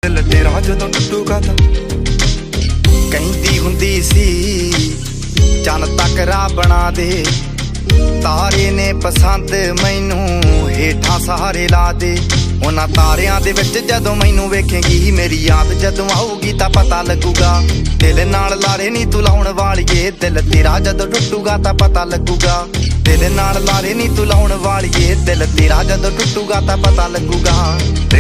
ਦਿਲ ਤੇਰਾ ਜਦੋਂ ਟੁੱਟੂਗਾ ਤਾਂ ਕਹਿੰਦੀ ਹੁੰਦੀ ਸੀ ਚੰਨ ਤੱਕ ਰਾਹ ਬਣਾ ਦੇ, ਤਾਰੇ ਨੇ ਪਸੰਦ ਮੈਨੂੰ ਹੇਠਾਂ ਸਹਾਰੇ ਲਾ ਦੇ। ਉਹਨਾਂ ਤਾਰਿਆਂ ਦੇ ਵਿੱਚ ਜਦੋਂ ਮੈਨੂੰ ਵੇਖੇਂਗੀ, ਮੇਰੀ ਯਾਦ ਜਦੋਂ ਆਊਗੀ ਤਾਂ ਪਤਾ ਲੱਗੂਗਾ। ਦਿਲ ਨਾਲ ਲਾਰੇ ਨੀ ਤੂੰ ਲਾਉਣ ਵਾਲੀਏ, ਦਿਲ ਤੇਰਾ ਜਦੋਂ ਟੁੱਟੂਗਾ ਤਾਂ ਪਤਾ ਲੱਗੂਗਾ। ਦਿਲ ਨਾਲ ਲਾਰੇ ਨੀ ਤੂੰ ਲਾਉਣ ਵਾਲੀਏ, ਦਿਲ ਤੇਰਾ ਜਦੋਂ ਟੁੱਟੂਗਾ ਤਾਂ ਪਤਾ ਲੱਗੂਗਾ।